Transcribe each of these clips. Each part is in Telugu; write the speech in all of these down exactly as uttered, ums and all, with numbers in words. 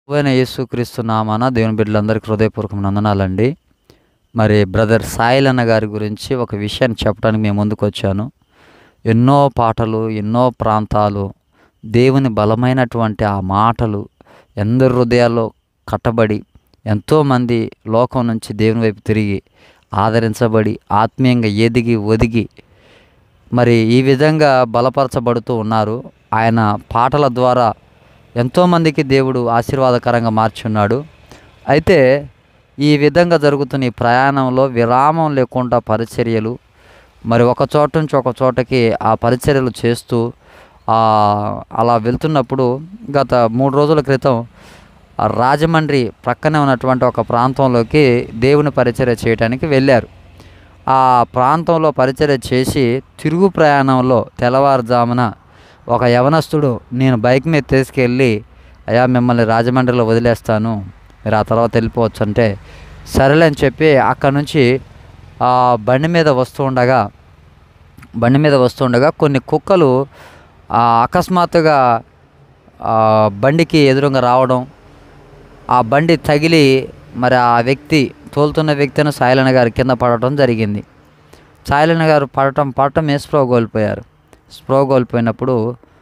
ప్రభువైన యేసుక్రీస్తు నామాన దేవుని బిడ్డలందరికీ హృదయపూర్వకమైన వందనాలండి. మరి బ్రదర్ సాయిల్ అన్న గారి గురించి ఒక విషయాన్ని చెప్పడానికి మేము ముందుకు వచ్చాను. ఎన్నో పాటలు, ఎన్నో ప్రాంతాలు, దేవుని బలమైనటువంటి ఆ మాటలు ఎందరి హృదయాల్లో కట్టబడి ఎంతోమంది లోకం నుంచి దేవుని వైపు తిరిగి ఆదరించబడి ఆత్మీయంగా ఎదిగి ఒదిగి మరి ఈ విధంగా బలపరచబడుతూ ఉన్నారు. ఆయన పాటల ద్వారా ఎంతోమందికి దేవుడు ఆశీర్వాదకరంగా మార్చున్నాడు. అయితే ఈ విధంగా జరుగుతున్న ఈ ప్రయాణంలో విరామం లేకుండా పరిచర్యలు, మరి ఒక చోట నుంచి ఒక చోటకి ఆ పరిచర్యలు చేస్తూ అలా వెళ్తున్నప్పుడు గత మూడు రోజుల క్రితం రాజమండ్రి ప్రక్కనే ఉన్నటువంటి ఒక ప్రాంతంలోకి దేవుని పరిచర్య చేయడానికి వెళ్ళారు. ఆ ప్రాంతంలో పరిచర్య చేసి తిరుగు ప్రయాణంలో తెల్లవారుజామున ఒక యవనస్తుడు నేను బైక్ మీద తీసుకెళ్ళి అయ్యా మిమ్మల్ని రాజమండ్రిలో వదిలేస్తాను, మీరు ఆ తర్వాత వెళ్ళిపోవచ్చు అంటే సరేలే అని చెప్పి అక్కడ నుంచి బండి మీద వస్తూ ఉండగా బండి మీద వస్తుండగా కొన్ని కుక్కలు అకస్మాత్తుగా బండికి ఎదురుగా రావడం, ఆ బండి తగిలి మరి ఆ వ్యక్తి తోలుతున్న వ్యక్తిని సాయిలన్న గారు కింద పడటం జరిగింది. సాయిలన్న గారు పడటం పడటం ఏ స్ప్రో కోల్పోయారు. స్ప్రో కోల్పోయినప్పుడు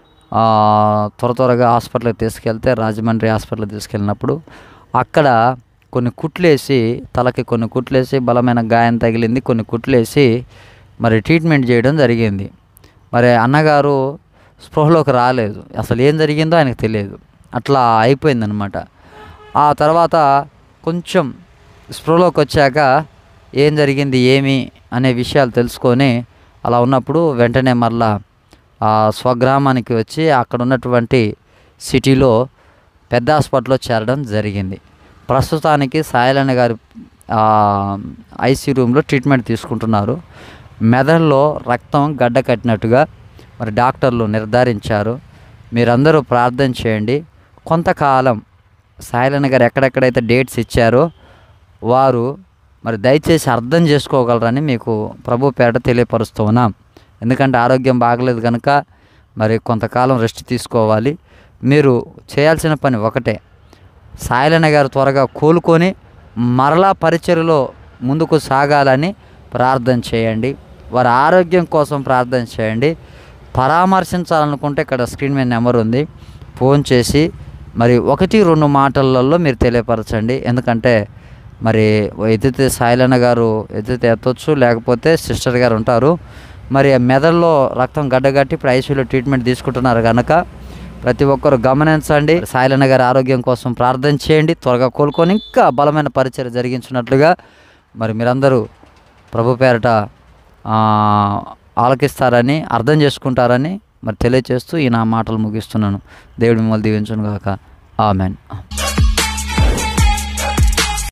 త్వర త్వరగా హాస్పిటల్కి తీసుకెళ్తే రాజమండ్రి హాస్పిటల్కి తీసుకెళ్ళినప్పుడు అక్కడ కొన్ని కుట్లేసి తలకి కొన్ని కుట్లేసి బలమైన గాయం తగిలింది. కొన్ని కుట్లేసి మరి ట్రీట్మెంట్ చేయడం జరిగింది. మరి అన్నగారు స్పృహలోకి రాలేదు. అసలు ఏం జరిగిందో ఆయనకు తెలియదు. అట్లా అయిపోయిందనమాట. ఆ తర్వాత కొంచెం స్పృహలోకి వచ్చాక ఏం జరిగింది ఏమి అనే విషయాలు తెలుసుకొని అలా ఉన్నప్పుడు వెంటనే మళ్ళా స్వగ్రామానికి వచ్చి అక్కడ ఉన్నటువంటి సిటీలో పెద్ద హాస్పిటల్లో చేరడం జరిగింది. ప్రస్తుతానికి సాయిలన్న గారు ఐసీ రూమ్లో ట్రీట్మెంట్ తీసుకుంటున్నారు. మెదడులో రక్తం గడ్డ కట్టినట్టుగా మరి డాక్టర్లు నిర్ధారించారు. మీరందరూ ప్రార్థన చేయండి. కొంతకాలం సాయిలన్న గారు ఎక్కడెక్కడైతే డేట్స్ ఇచ్చారో వారు మరి దయచేసి అర్థం చేసుకోగలరని మీకు ప్రభు పేట తెలియపరుస్తూ ఉన్నాం. ఎందుకంటే ఆరోగ్యం బాగలేదు కనుక మరి కొంతకాలం రెస్ట్ తీసుకోవాలి. మీరు చేయాల్సిన పని ఒకటే, సాయిలన్న గారు త్వరగా కోలుకొని మరలా పరిచర్యలో ముందుకు సాగాలని ప్రార్థన చేయండి. వారి ఆరోగ్యం కోసం ప్రార్థన చేయండి. పరామర్శించాలనుకుంటే ఇక్కడ స్క్రీన్ మీద నెంబర్ ఉంది, ఫోన్ చేసి మరి ఒకటి రెండు మాటలలో మీరు తెలియపరచండి. ఎందుకంటే మరి ఎత్తితే సాయిలన్న గారు ఎత్తితే ఎత్తవచ్చు, లేకపోతే సిస్టర్ గారు ఉంటారు. మరి మెదడులో రక్తం గడ్డగట్టి ఇప్పుడు ఐసీయూలో ట్రీట్మెంట్ తీసుకుంటున్నారు కనుక ప్రతి ఒక్కరు గమనించండి. సాయిలన్న గారి ఆరోగ్యం కోసం ప్రార్థన చేయండి. త్వరగా కోలుకొని ఇంకా బలమైన పరిచర్య జరిగించినట్లుగా మరి మీరందరూ ప్రభు పేరట ఆలకిస్తారని అర్థం చేసుకుంటారని మరి తెలియచేస్తూ ఈ నా మాటలు ముగిస్తున్నాను. దేవుడి మిమ్మల్ని దీవించును గాక. ఆమెన్.